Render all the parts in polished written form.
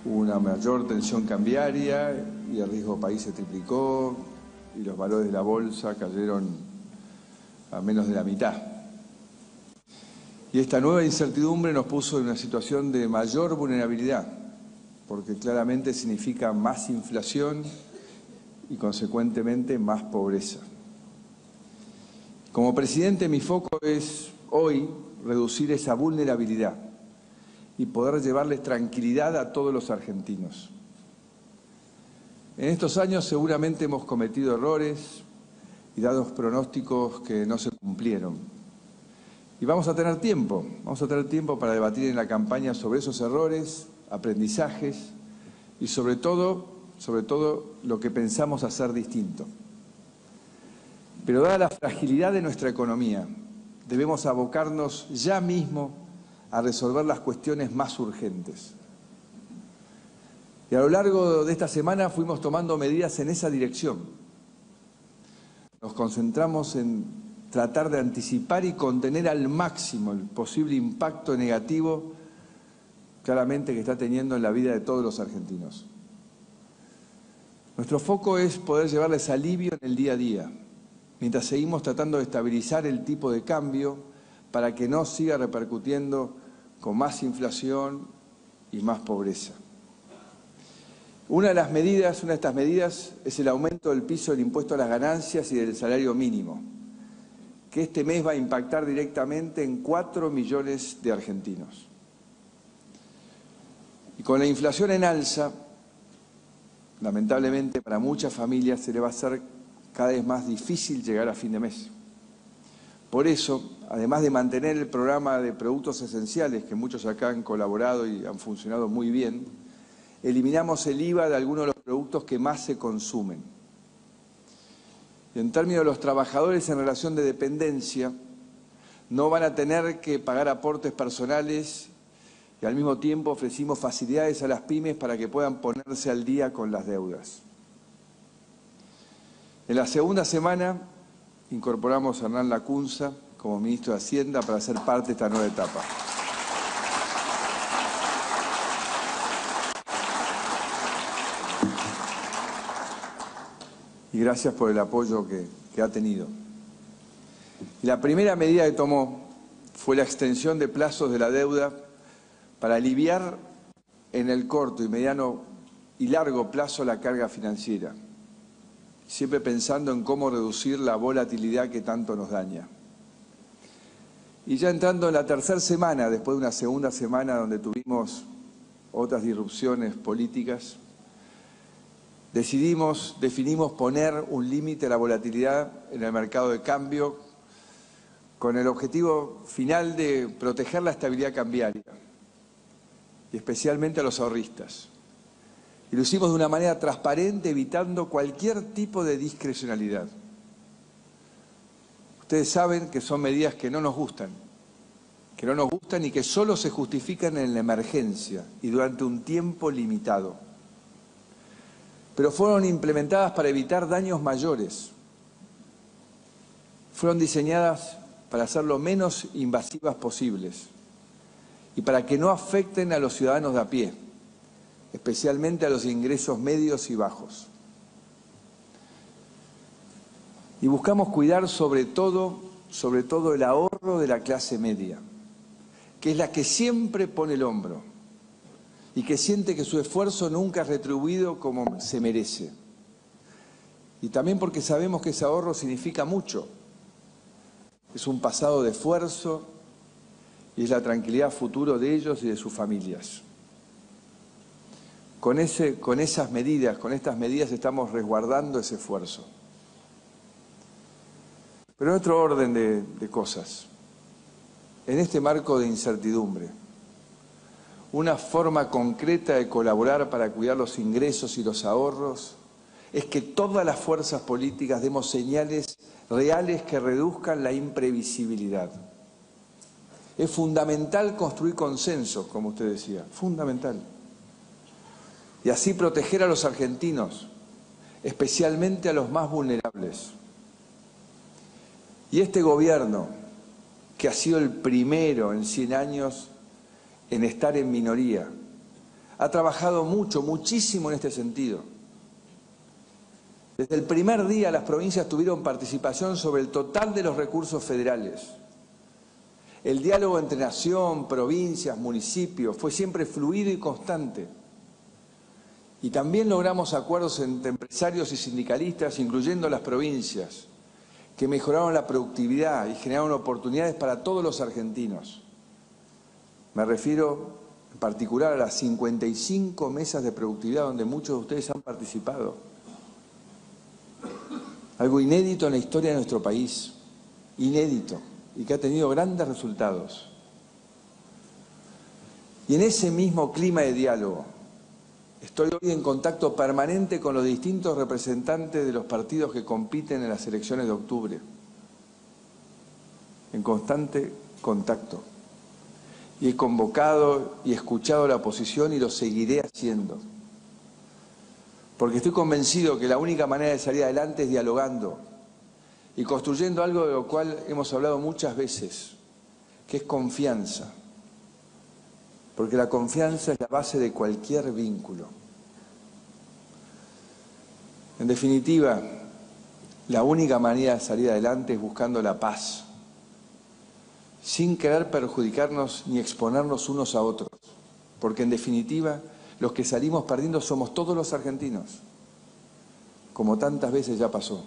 hubo una mayor tensión cambiaria y el riesgo país se triplicó y los valores de la bolsa cayeron a menos de la mitad. Y esta nueva incertidumbre nos puso en una situación de mayor vulnerabilidad, porque claramente significa más inflación y consecuentemente más pobreza. Como presidente, mi foco es hoy reducir esa vulnerabilidad y poder llevarles tranquilidad a todos los argentinos. En estos años seguramente hemos cometido errores y dado pronósticos que no se cumplieron. Y vamos a tener tiempo para debatir en la campaña sobre esos errores, aprendizajes y sobre todo lo que pensamos hacer distinto. Pero dada la fragilidad de nuestra economía, debemos abocarnos ya mismo a resolver las cuestiones más urgentes. Y a lo largo de esta semana fuimos tomando medidas en esa dirección. Nos concentramos en tratar de anticipar y contener al máximo el posible impacto negativo claramente que está teniendo en la vida de todos los argentinos. Nuestro foco es poder llevarles alivio en el día a día, mientras seguimos tratando de estabilizar el tipo de cambio para que no siga repercutiendo con más inflación y más pobreza. Una de estas medidas es el aumento del piso del impuesto a las ganancias y del salario mínimo, que este mes va a impactar directamente en 4 millones de argentinos. Y con la inflación en alza, lamentablemente para muchas familias se le va a hacer cada vez más difícil llegar a fin de mes. Por eso, además de mantener el programa de productos esenciales, que muchos acá han colaborado y han funcionado muy bien, eliminamos el IVA de algunos de los productos que más se consumen. Y en términos de los trabajadores en relación de dependencia, no van a tener que pagar aportes personales y al mismo tiempo ofrecimos facilidades a las pymes para que puedan ponerse al día con las deudas. En la segunda semana incorporamos a Hernán Lacunza como ministro de Hacienda para ser parte de esta nueva etapa. Y gracias por el apoyo que ha tenido. Y la primera medida que tomó fue la extensión de plazos de la deuda para aliviar en el corto y mediano y largo plazo la carga financiera, siempre pensando en cómo reducir la volatilidad que tanto nos daña. Y ya entrando en la tercera semana, después de una segunda semana donde tuvimos otras disrupciones políticas, definimos poner un límite a la volatilidad en el mercado de cambio con el objetivo final de proteger la estabilidad cambiaria y especialmente a los ahorristas. Y lo hicimos de una manera transparente, evitando cualquier tipo de discrecionalidad. Ustedes saben que son medidas que no nos gustan y que solo se justifican en la emergencia y durante un tiempo limitado. Pero fueron implementadas para evitar daños mayores. Fueron diseñadas para ser lo menos invasivas posibles y para que no afecten a los ciudadanos de a pie, especialmente a los ingresos medios y bajos. Y buscamos cuidar sobre todo el ahorro de la clase media, que es la que siempre pone el hombro y que siente que su esfuerzo nunca es retribuido como se merece. Y también porque sabemos que ese ahorro significa mucho. Es un pasado de esfuerzo y es la tranquilidad futuro de ellos y de sus familias. Con estas medidas estamos resguardando ese esfuerzo. Pero en otro orden de cosas, en este marco de incertidumbre, una forma concreta de colaborar para cuidar los ingresos y los ahorros es que todas las fuerzas políticas demos señales reales que reduzcan la imprevisibilidad. Es fundamental construir consensos, como usted decía, fundamental. Y así proteger a los argentinos, especialmente a los más vulnerables. Y este gobierno, que ha sido el primero en 100 años en estar en minoría, ha trabajado mucho, muchísimo en este sentido. Desde el primer día las provincias tuvieron participación sobre el total de los recursos federales. El diálogo entre nación, provincias, municipios fue siempre fluido y constante. Y también logramos acuerdos entre empresarios y sindicalistas, incluyendo las provincias, que mejoraron la productividad y generaron oportunidades para todos los argentinos. Me refiero en particular a las 55 mesas de productividad donde muchos de ustedes han participado. Algo inédito en la historia de nuestro país, inédito, y que ha tenido grandes resultados. Y en ese mismo clima de diálogo, estoy hoy en contacto permanente con los distintos representantes de los partidos que compiten en las elecciones de octubre. En constante contacto. Y he convocado y escuchado la oposición y lo seguiré haciendo. Porque estoy convencido que la única manera de salir adelante es dialogando y construyendo algo de lo cual hemos hablado muchas veces, que es confianza. Porque la confianza es la base de cualquier vínculo. En definitiva, la única manera de salir adelante es buscando la paz, sin querer perjudicarnos ni exponernos unos a otros. Porque en definitiva, los que salimos perdiendo somos todos los argentinos, como tantas veces ya pasó.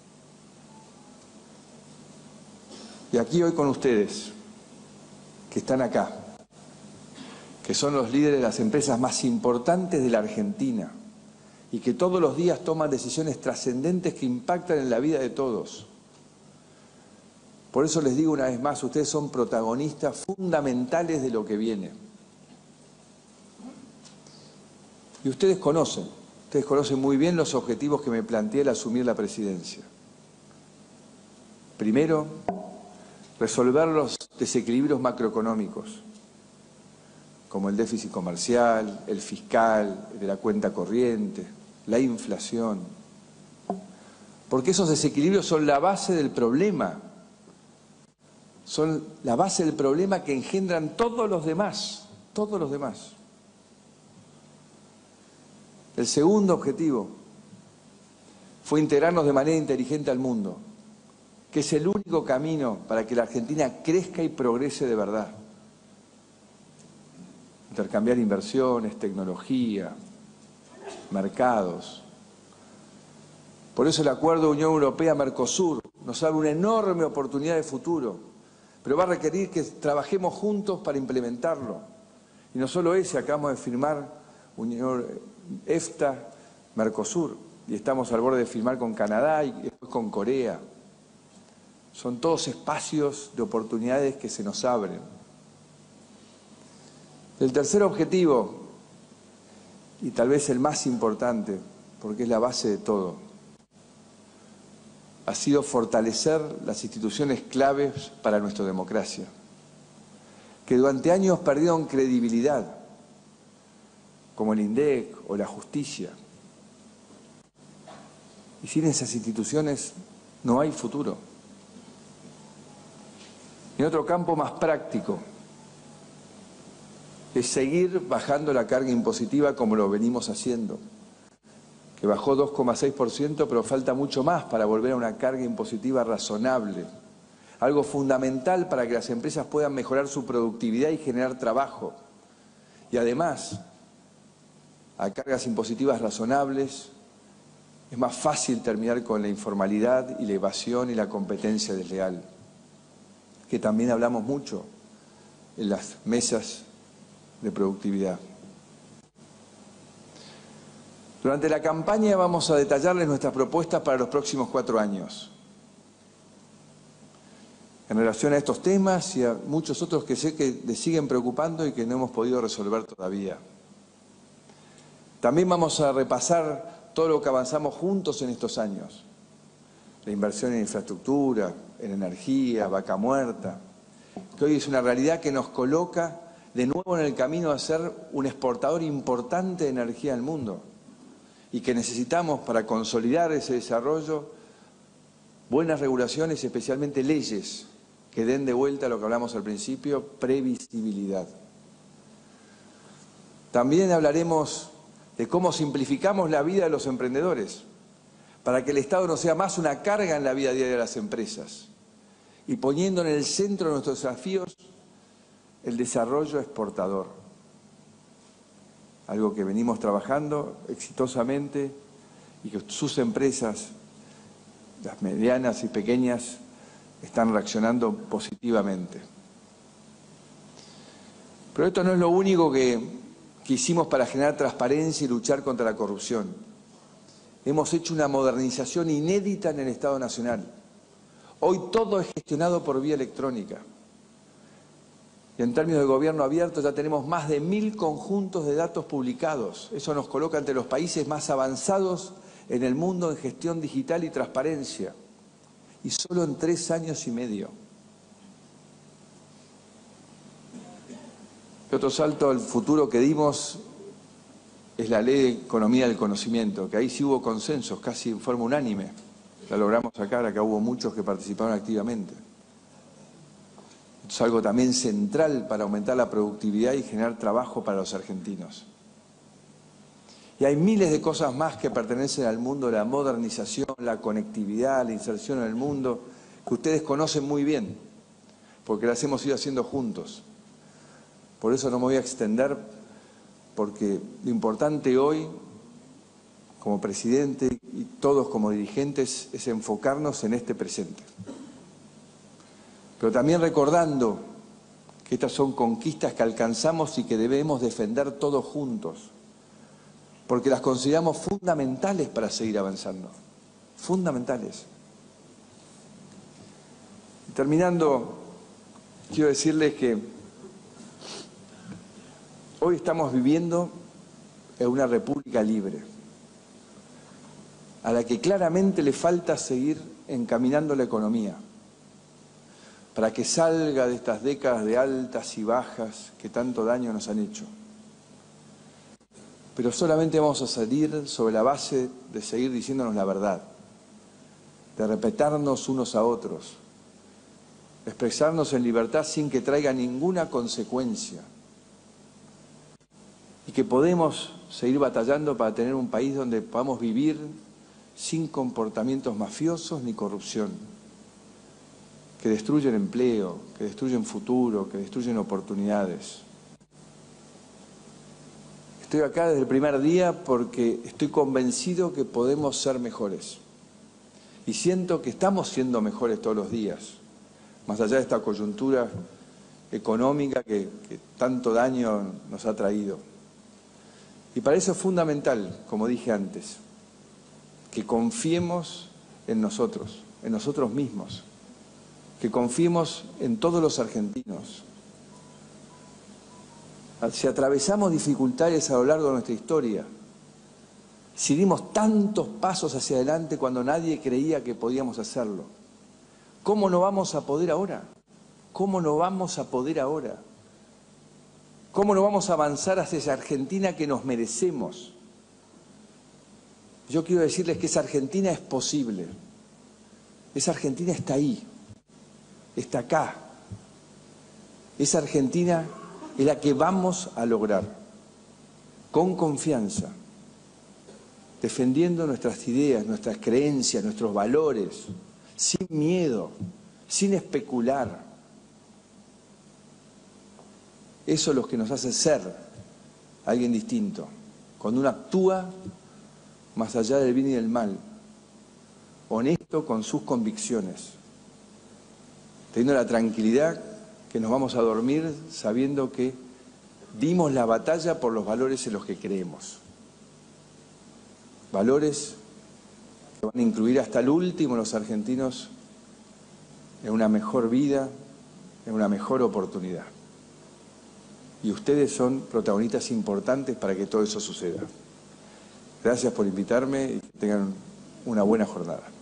Y aquí hoy con ustedes, que están acá, que son los líderes de las empresas más importantes de la Argentina y que todos los días toman decisiones trascendentes que impactan en la vida de todos. Por eso les digo una vez más, ustedes son protagonistas fundamentales de lo que viene. Y ustedes conocen muy bien los objetivos que me planteé al asumir la presidencia. Primero, resolver los desequilibrios macroeconómicos, como el déficit comercial, el fiscal, el de la cuenta corriente, la inflación. Porque esos desequilibrios son la base del problema. Son la base del problema que engendran todos los demás, todos los demás. El segundo objetivo fue integrarnos de manera inteligente al mundo, que es el único camino para que la Argentina crezca y progrese de verdad. Intercambiar inversiones, tecnología, mercados. Por eso el acuerdo Unión Europea-Mercosur nos abre una enorme oportunidad de futuro, pero va a requerir que trabajemos juntos para implementarlo. Y no solo ese, acabamos de firmar EFTA, Mercosur, y estamos al borde de firmar con Canadá y después con Corea. Son todos espacios de oportunidades que se nos abren. El tercer objetivo, y tal vez el más importante, porque es la base de todo, ha sido fortalecer las instituciones claves para nuestra democracia, que durante años perdieron credibilidad, como el INDEC o la justicia. Y sin esas instituciones no hay futuro. En otro campo más práctico, es seguir bajando la carga impositiva como lo venimos haciendo, que bajó 2,6%, pero falta mucho más para volver a una carga impositiva razonable, algo fundamental para que las empresas puedan mejorar su productividad y generar trabajo. Y además, a cargas impositivas razonables, es más fácil terminar con la informalidad y la evasión y la competencia desleal, que también hablamos mucho en las mesas de productividad. Durante la campaña vamos a detallarles nuestras propuestas para los próximos 4 años. En relación a estos temas y a muchos otros que sé que les siguen preocupando y que no hemos podido resolver todavía. También vamos a repasar todo lo que avanzamos juntos en estos años. La inversión en infraestructura, en energía, vaca muerta, que hoy es una realidad que nos coloca de nuevo en el camino a ser un exportador importante de energía al mundo y que necesitamos para consolidar ese desarrollo buenas regulaciones, especialmente leyes que den de vuelta a lo que hablamos al principio, previsibilidad. También hablaremos de cómo simplificamos la vida de los emprendedores, para que el Estado no sea más una carga en la vida diaria de las empresas, y poniendo en el centro de nuestros desafíos el desarrollo exportador, algo que venimos trabajando exitosamente y que sus empresas, las medianas y pequeñas, están reaccionando positivamente. Pero esto no es lo único que hicimos para generar transparencia y luchar contra la corrupción. Hemos hecho una modernización inédita en el Estado Nacional. Hoy todo es gestionado por vía electrónica. Y en términos de gobierno abierto ya tenemos más de 1000 conjuntos de datos publicados. Eso nos coloca entre los países más avanzados en el mundo en gestión digital y transparencia. Y solo en 3 años y medio. Y otro salto al futuro que dimos es la Ley de Economía del Conocimiento, que ahí sí hubo consensos, casi en forma unánime. La logramos sacar, acá hubo muchos que participaron activamente. Es algo también central para aumentar la productividad y generar trabajo para los argentinos. Y hay miles de cosas más que pertenecen al mundo de la modernización, la conectividad, la inserción en el mundo, que ustedes conocen muy bien, porque las hemos ido haciendo juntos. Por eso no me voy a extender, porque lo importante hoy, como presidente y todos como dirigentes, es enfocarnos en este presente. Pero también recordando que estas son conquistas que alcanzamos y que debemos defender todos juntos, porque las consideramos fundamentales para seguir avanzando, fundamentales. Y terminando, quiero decirles que hoy estamos viviendo en una república libre, a la que claramente le falta seguir encaminando la economía, para que salga de estas décadas de altas y bajas que tanto daño nos han hecho. Pero solamente vamos a salir sobre la base de seguir diciéndonos la verdad, de respetarnos unos a otros, de expresarnos en libertad sin que traiga ninguna consecuencia, y que podemos seguir batallando para tener un país donde podamos vivir sin comportamientos mafiosos ni corrupción, que destruyen empleo, que destruyen futuro, que destruyen oportunidades. Estoy acá desde el primer día porque estoy convencido que podemos ser mejores. Y siento que estamos siendo mejores todos los días, más allá de esta coyuntura económica que tanto daño nos ha traído. Y para eso es fundamental, como dije antes, que confiemos en nosotros mismos, que confiemos en todos los argentinos. Si atravesamos dificultades a lo largo de nuestra historia, si dimos tantos pasos hacia adelante cuando nadie creía que podíamos hacerlo, ¿cómo no vamos a poder ahora? ¿Cómo no vamos a poder ahora? ¿Cómo no vamos a avanzar hacia esa Argentina que nos merecemos? Yo quiero decirles que esa Argentina es posible. Esa Argentina está ahí, está acá. Esa Argentina es la que vamos a lograr, con confianza, defendiendo nuestras ideas, nuestras creencias, nuestros valores, sin miedo, sin especular. Eso es lo que nos hace ser alguien distinto, cuando uno actúa más allá del bien y del mal, honesto con sus convicciones, teniendo la tranquilidad que nos vamos a dormir sabiendo que dimos la batalla por los valores en los que creemos. Valores que van a incluir hasta el último a los argentinos en una mejor vida, en una mejor oportunidad. Y ustedes son protagonistas importantes para que todo eso suceda. Gracias por invitarme y que tengan una buena jornada.